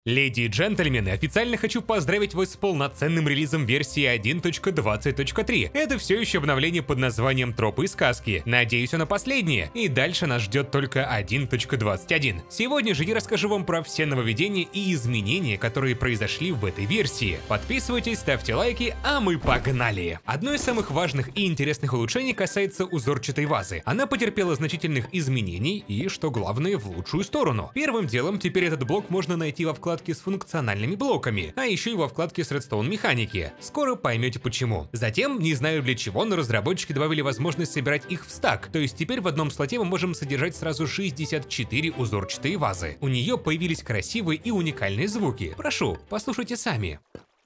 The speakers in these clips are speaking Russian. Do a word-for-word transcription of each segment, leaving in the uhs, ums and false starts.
Леди и джентльмены, официально хочу поздравить вас с полноценным релизом версии один точка двадцать точка три. Это все еще обновление под названием Тропы и сказки. Надеюсь, оно последнее, и дальше нас ждет только один точка двадцать один. Сегодня же я расскажу вам про все нововведения и изменения, которые произошли в этой версии. Подписывайтесь, ставьте лайки, а мы погнали! Одно из самых важных и интересных улучшений касается узорчатой вазы. Она потерпела значительных изменений и, что главное, в лучшую сторону. Первым делом теперь этот блок можно найти во вкладке с функциональными блоками, а еще и во вкладке с Redstone механики. Скоро поймете почему. Затем, не знаю для чего, но разработчики добавили возможность собирать их в стак, то есть теперь в одном слоте мы можем содержать сразу шестьдесят четыре узорчатые вазы. У нее появились красивые и уникальные звуки. Прошу, послушайте сами.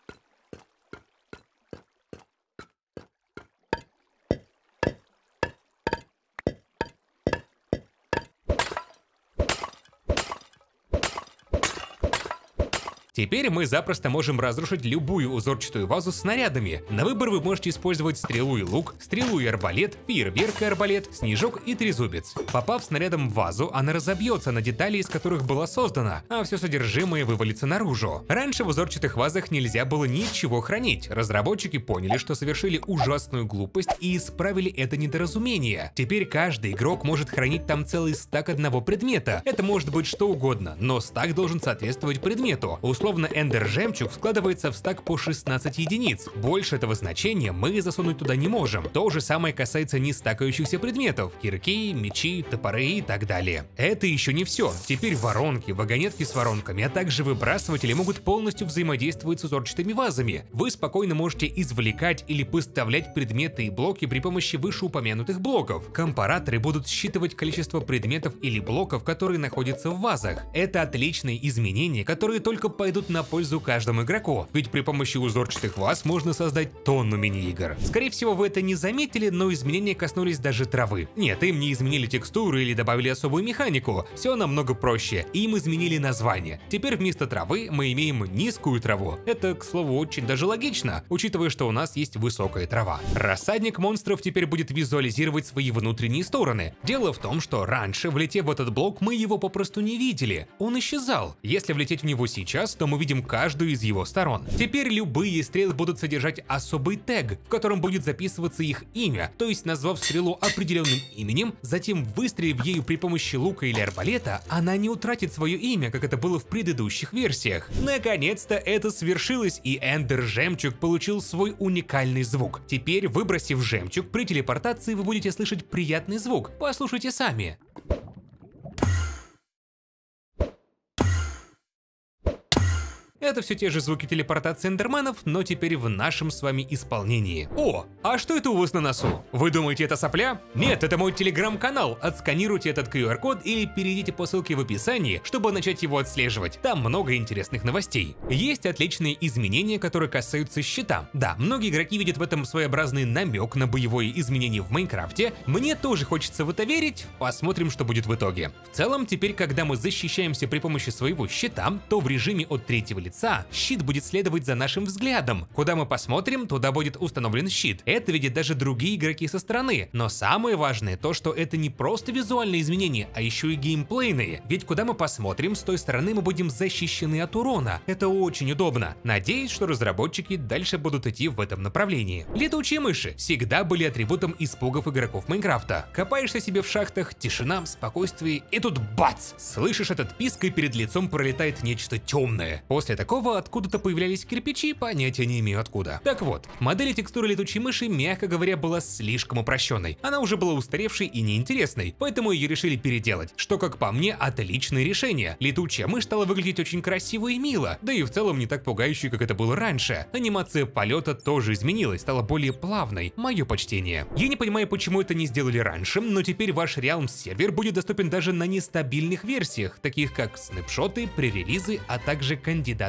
Теперь мы запросто можем разрушить любую узорчатую вазу снарядами. На выбор вы можете использовать стрелу и лук, стрелу и арбалет, фейерверк и арбалет, снежок и трезубец. Попав снарядом в вазу, она разобьется на детали, из которых была создана, а все содержимое вывалится наружу. Раньше в узорчатых вазах нельзя было ничего хранить. Разработчики поняли, что совершили ужасную глупость и исправили это недоразумение. Теперь каждый игрок может хранить там целый стак одного предмета. Это может быть что угодно, но стак должен соответствовать предмету. Условно, эндер жемчуг складывается в стак по шестнадцать единиц. Больше этого значения мы засунуть туда не можем. То же самое касается нестакающихся предметов: кирки, мечи, топоры и так далее. Это еще не все. Теперь воронки, вагонетки с воронками, а также выбрасыватели могут полностью взаимодействовать с узорчатыми вазами. Вы спокойно можете извлекать или поставлять предметы и блоки при помощи вышеупомянутых блоков. Компараторы будут считывать количество предметов или блоков, которые находятся в вазах. Это отличные изменения, которые только пойдут на пользу каждому игроку, ведь при помощи узорчатых ваз можно создать тонну мини-игр. Скорее всего, вы это не заметили, но изменения коснулись даже травы. Нет, им не изменили текстуры или добавили особую механику, все намного проще. Им изменили название. Теперь вместо травы мы имеем низкую траву. Это, к слову, очень даже логично, учитывая, что у нас есть высокая трава. Рассадник монстров теперь будет визуализировать свои внутренние стороны. Дело в том, что раньше, влетев в этот блок, мы его попросту не видели. Он исчезал. Если влететь в него сейчас, то мы видим каждую из его сторон. Теперь любые стрелы будут содержать особый тег, в котором будет записываться их имя, то есть назвав стрелу определенным именем, затем выстрелив ею при помощи лука или арбалета, она не утратит свое имя, как это было в предыдущих версиях. Наконец-то это свершилось, и эндер жемчуг получил свой уникальный звук. Теперь, выбросив жемчуг, при телепортации вы будете слышать приятный звук. Послушайте сами. Это все те же звуки телепортации эндерманов, но теперь в нашем с вами исполнении. О, а что это у вас на носу? Вы думаете, это сопля? Нет, это мой телеграм-канал. Отсканируйте этот ку ар код или перейдите по ссылке в описании, чтобы начать его отслеживать. Там много интересных новостей. Есть отличные изменения, которые касаются щита. Да, многие игроки видят в этом своеобразный намек на боевое изменение в Майнкрафте. Мне тоже хочется в это верить. Посмотрим, что будет в итоге. В целом, теперь, когда мы защищаемся при помощи своего щита, то в режиме от третьего лица щит будет следовать за нашим взглядом. Куда мы посмотрим, туда будет установлен щит. Это видят даже другие игроки со стороны. Но самое важное то, что это не просто визуальные изменения, а еще и геймплейные. Ведь куда мы посмотрим, с той стороны мы будем защищены от урона. Это очень удобно. Надеюсь, что разработчики дальше будут идти в этом направлении. Летучие мыши всегда были атрибутом испугов игроков Майнкрафта. Копаешься себе в шахтах, тишина, спокойствие, и тут бац! Слышишь этот писк, и перед лицом пролетает нечто темное. После такого откуда-то появлялись кирпичи, понятия не имею откуда. Так вот, модель текстуры летучей мыши, мягко говоря, была слишком упрощенной. Она уже была устаревшей и неинтересной, поэтому ее решили переделать, что, как по мне, отличное решение. Летучая мышь стала выглядеть очень красиво и мило, да и в целом не так пугающе, как это было раньше. Анимация полета тоже изменилась, стала более плавной. Мое почтение. Я не понимаю, почему это не сделали раньше, но теперь ваш Realms сервер будет доступен даже на нестабильных версиях, таких как снапшоты, пререлизы, а также кандидаты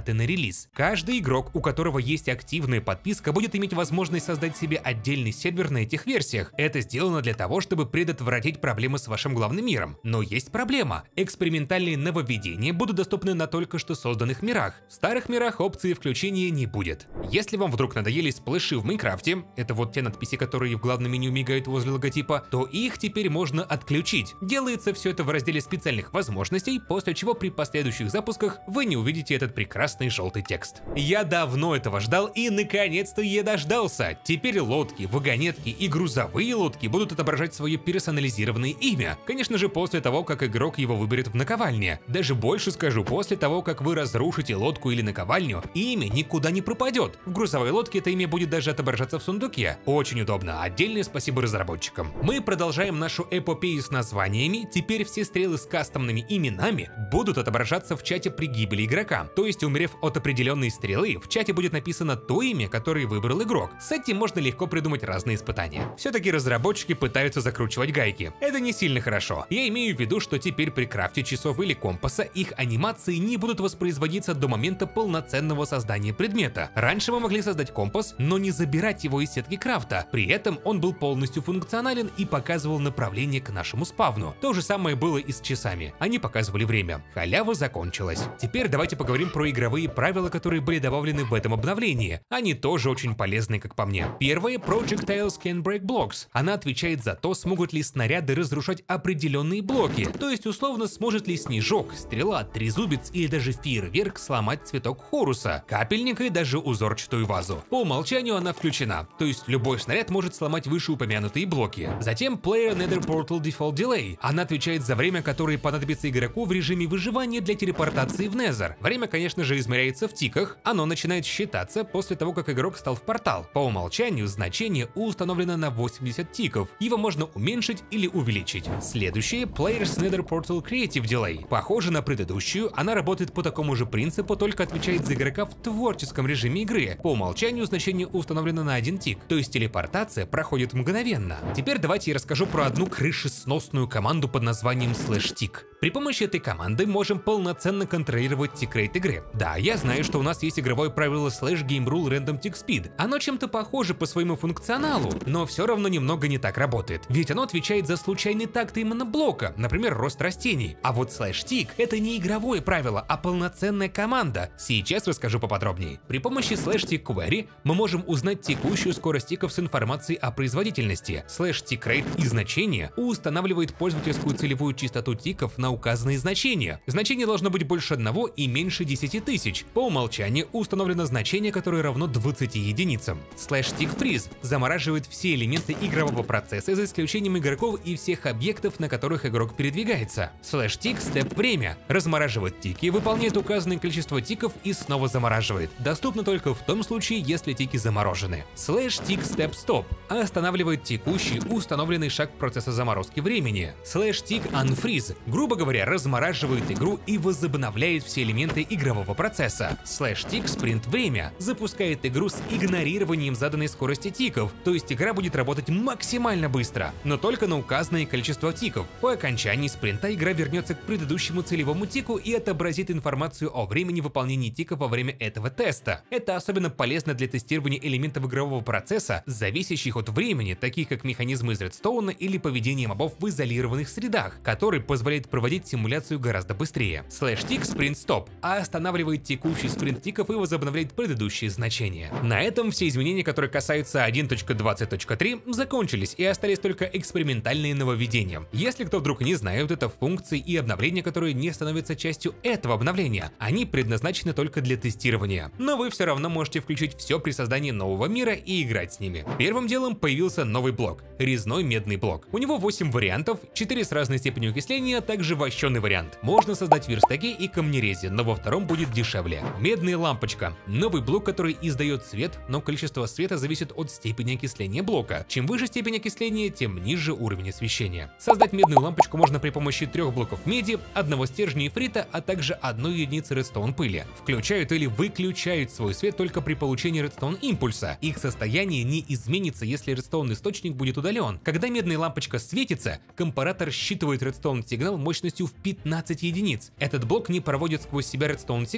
даты на релиз. Каждый игрок, у которого есть активная подписка, будет иметь возможность создать себе отдельный сервер на этих версиях. Это сделано для того, чтобы предотвратить проблемы с вашим главным миром. Но есть проблема. Экспериментальные нововведения будут доступны на только что созданных мирах. В старых мирах опции включения не будет. Если вам вдруг надоели сплэши в Майнкрафте, это вот те надписи, которые в главном меню мигают возле логотипа, то их теперь можно отключить. Делается все это в разделе специальных возможностей, после чего при последующих запусках вы не увидите этот прекрасный желтый текст. Я давно этого ждал и наконец-то я дождался. Теперь лодки, вагонетки и грузовые лодки будут отображать свое персонализированное имя. Конечно же, после того, как игрок его выберет в наковальне. Даже больше скажу, после того, как вы разрушите лодку или наковальню, имя никуда не пропадет. В грузовой лодке это имя будет даже отображаться в сундуке. Очень удобно. Отдельное спасибо разработчикам. Мы продолжаем нашу эпопею с названиями. Теперь все стрелы с кастомными именами будут отображаться в чате при гибели игрока. То есть, умерев от определенной стрелы, в чате будет написано то имя, которое выбрал игрок. С этим можно легко придумать разные испытания. Все-таки разработчики пытаются закручивать гайки. Это не сильно хорошо. Я имею в виду, что теперь при крафте часов или компаса их анимации не будут воспроизводиться до момента полноценного создания предмета. Раньше мы могли создать компас, но не забирать его из сетки крафта. При этом он был полностью функционален и показывал направление к нашему спавну. То же самое было и с часами. Они показывали время. Халява закончилась. Теперь давайте поговорим про игровые правила, которые были добавлены в этом обновлении. Они тоже очень полезны, как по мне. Первое — Projectiles can break blocks. Она отвечает за то, смогут ли снаряды разрушать определенные блоки. То есть, условно, сможет ли снежок, стрела, трезубец или даже фейерверк сломать цветок Хоруса, капельник и даже узорчатую вазу. По умолчанию она включена. То есть, любой снаряд может сломать вышеупомянутые блоки. Затем Player Nether Portal Default Delay. Она отвечает за время, которое понадобится игроку в режиме выживания для телепортации в Nether. Время, конечно же, измеряется в тиках. Оно начинает считаться после того, как игрок стал в портал. По умолчанию значение установлено на восемьдесят тиков. Его можно уменьшить или увеличить. Следующее — Player's Nether Portal Creative Delay. Похоже на предыдущую, она работает по такому же принципу, только отвечает за игрока в творческом режиме игры. По умолчанию значение установлено на один тик, то есть телепортация проходит мгновенно. Теперь давайте я расскажу про одну крышесносную команду под названием SlashTick. При помощи этой команды можем полноценно контролировать тикрейт игры. Да, я знаю, что у нас есть игровое правило Slash Game Rule Random Tick Speed. Оно чем-то похоже по своему функционалу, но все равно немного не так работает. Ведь оно отвечает за случайный такт именно блока, например, рост растений. А вот SlashTick — это не игровое правило, а полноценная команда. Сейчас расскажу поподробнее. При помощи SlashTick Query мы можем узнать текущую скорость тиков с информацией о производительности. SlashTickRate и значение устанавливает пользовательскую целевую частоту тиков на указанные значения. Значение должно быть больше одного и меньше десяти тысяч. По умолчанию установлено значение, которое равно двадцати единицам. SlashTick Freeze замораживает все элементы игрового процесса за исключением игроков и всех объектов, на которых игрок передвигается. SlashTick Step время размораживает тики, выполняет указанное количество тиков и снова замораживает. Доступно только в том случае, если тики заморожены. SlashTick Step Stop останавливает текущий установленный шаг процесса заморозки времени. SlashTick Unfreeze, грубо говоря, размораживает игру и возобновляет все элементы игрового процесса. SlashTick Sprint время запускает игру с игнорированием заданной скорости тиков, то есть игра будет работать максимально быстро, но только на указанное количество тиков. По окончании спринта игра вернется к предыдущему целевому тику и отобразит информацию о времени выполнения тиков во время этого теста. Это особенно полезно для тестирования элементов игрового процесса, зависящих от времени, таких как механизмы из редстоуна или поведение мобов в изолированных средах, который позволяет проводить симуляцию гораздо быстрее. SlashTick Sprint Stop останавливает текущий спринт тиков и возобновляет предыдущие значения. На этом все изменения, которые касаются один точка двадцать точка три, закончились и остались только экспериментальные нововведения. Если кто вдруг не знает, это функции и обновления, которые не становятся частью этого обновления. Они предназначены только для тестирования. Но вы все равно можете включить все при создании нового мира и играть с ними. Первым делом появился новый блок — резной медный блок. У него восемь вариантов, четыре с разной степенью окисления, а также вощеный вариант. Можно создать в верстаке и камнерезе, но во втором будет дешевле. Медная лампочка — новый блок, который издает свет, но количество света зависит от степени окисления блока. Чем выше степень окисления, тем ниже уровень освещения. Создать медную лампочку можно при помощи трех блоков меди, одного стержня ифрита, а также одной единицы редстоун пыли. Включают или выключают свой свет только при получении редстоун импульса. Их состояние не изменится, если редстоун источник будет удален. Когда медная лампочка светится, компаратор считывает редстоун сигнал мощностью в пятнадцать единиц. Этот блок не проводит сквозь себя редстоун сигнал,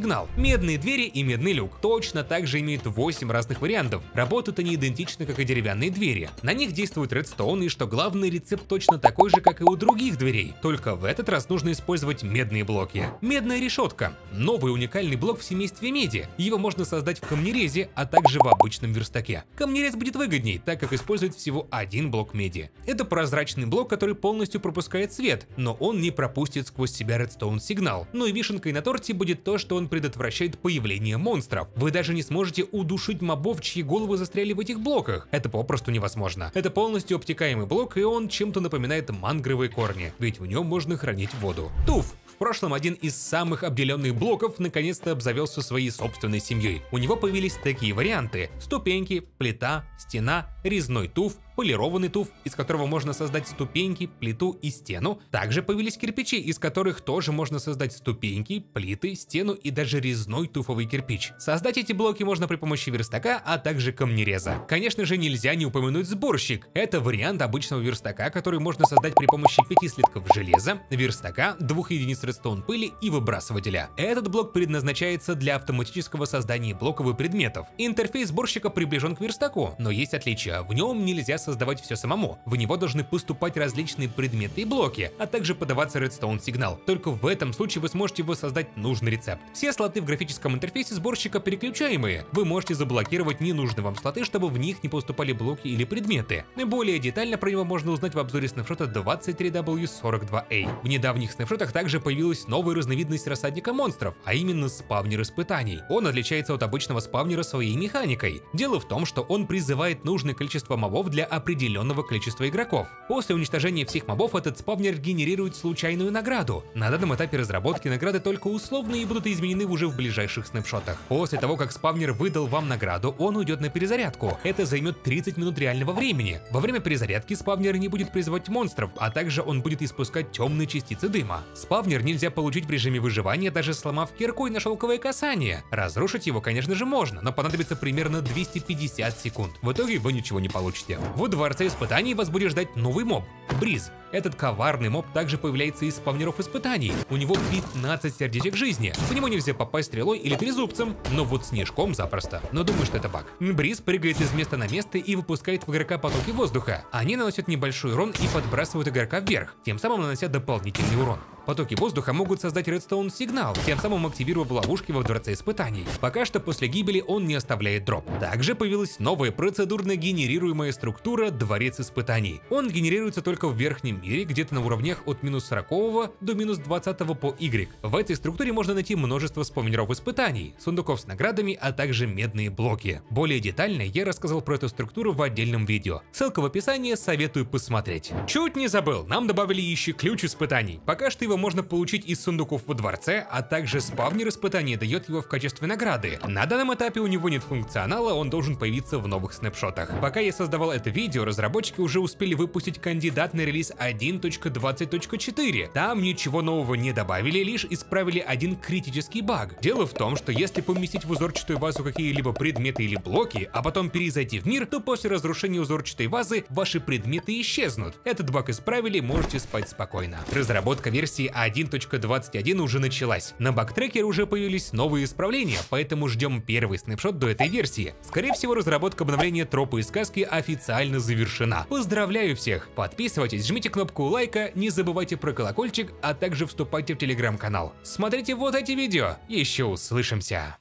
сигнал. Медные двери и медный люк точно так же имеют восемь разных вариантов. Работают они идентично, как и деревянные двери. На них действует редстоун, и что главный, рецепт точно такой же, как и у других дверей. Только в этот раз нужно использовать медные блоки. Медная решетка. Новый уникальный блок в семействе меди. Его можно создать в камнерезе, а также в обычном верстаке. Камнерез будет выгодней, так как использует всего один блок меди. Это прозрачный блок, который полностью пропускает свет, но он не пропустит сквозь себя редстоун сигнал. Ну и вишенкой на торте будет то, что он предотвращает появление монстров. Вы даже не сможете удушить мобов, чьи головы застряли в этих блоках. Это попросту невозможно. Это полностью обтекаемый блок, и он чем-то напоминает мангровые корни, ведь в нем можно хранить воду. Туф. В прошлом один из самых обделенных блоков наконец-то обзавелся своей собственной семьей. У него появились такие варианты: ступеньки, плита, стена, резной туф, полированный туф, из которого можно создать ступеньки, плиту и стену. Также появились кирпичи, из которых тоже можно создать ступеньки, плиты, стену и даже резной туфовый кирпич. Создать эти блоки можно при помощи верстака, а также камнереза. Конечно же, нельзя не упомянуть сборщик. Это вариант обычного верстака, который можно создать при помощи пяти слитков железа, верстака, двух единиц редстоун пыли и выбрасывателя. Этот блок предназначается для автоматического создания блоков и предметов. Интерфейс сборщика приближен к верстаку, но есть отличия. В нем нельзя создавать все самому. В него должны поступать различные предметы и блоки, а также подаваться редстоун сигнал. Только в этом случае вы сможете воссоздать нужный рецепт. Все слоты в графическом интерфейсе сборщика переключаемые. Вы можете заблокировать ненужные вам слоты, чтобы в них не поступали блоки или предметы. Более детально про него можно узнать в обзоре снапшота двадцать три дабл ю сорок два эй. В недавних снапшотах также появилась новая разновидность рассадника монстров, а именно спавнер испытаний. Он отличается от обычного спавнера своей механикой. Дело в том, что он призывает нужное количество мобов для определенного количества игроков. После уничтожения всех мобов этот спавнер генерирует случайную награду. На данном этапе разработки награды только условные и будут изменены уже в ближайших снапшотах. После того, как спавнер выдал вам награду, он уйдет на перезарядку. Это займет тридцать минут реального времени. Во время перезарядки спавнер не будет призывать монстров, а также он будет испускать темные частицы дыма. Спавнер нельзя получить в режиме выживания, даже сломав кирку и на шелковое касание. Разрушить его, конечно же, можно, но понадобится примерно двести пятьдесят секунд. В итоге вы ничего не получите. В дворце испытаний вас будет ждать новый моб – Бриз. Этот коварный моб также появляется из спавнеров испытаний. У него пятнадцать сердечек жизни. В него нельзя попасть стрелой или трезубцем, но вот снежком запросто. Но думаю, что это баг. Бриз прыгает из места на место и выпускает в игрока потоки воздуха. Они наносят небольшой урон и подбрасывают игрока вверх, тем самым нанося дополнительный урон. Потоки воздуха могут создать редстоун сигнал, тем самым активировав ловушки во дворце испытаний. Пока что после гибели он не оставляет дроп. Также появилась новая процедурно генерируемая структура дворец испытаний. Он генерируется только в верхнем мире, где-то на уровнях от минус сорокового до минус двадцатого по Y. В этой структуре можно найти множество спавнеров испытаний, сундуков с наградами, а также медные блоки. Более детально я рассказал про эту структуру в отдельном видео. Ссылка в описании, советую посмотреть. Чуть не забыл, нам добавили еще ключ испытаний. Пока что его можно получить из сундуков во дворце, а также спавнер испытаний дает его в качестве награды. На данном этапе у него нет функционала, он должен появиться в новых снапшотах. Пока я создавал это видео, разработчики уже успели выпустить кандидат на релиз один точка двадцать точка четыре. Там ничего нового не добавили, лишь исправили один критический баг. Дело в том, что если поместить в узорчатую вазу какие-либо предметы или блоки, а потом перезайти в мир, то после разрушения узорчатой вазы ваши предметы исчезнут. Этот баг исправили, можете спать спокойно. Разработка версии один точка двадцать один уже началась. На бактрекере уже появились новые исправления, поэтому ждем первый снапшот до этой версии. Скорее всего, разработка обновления Тропы и сказки официально завершена. Поздравляю всех! Подписывайтесь, жмите кнопку лайка, не забывайте про колокольчик, а также вступайте в телеграм-канал. Смотрите вот эти видео. Еще услышимся!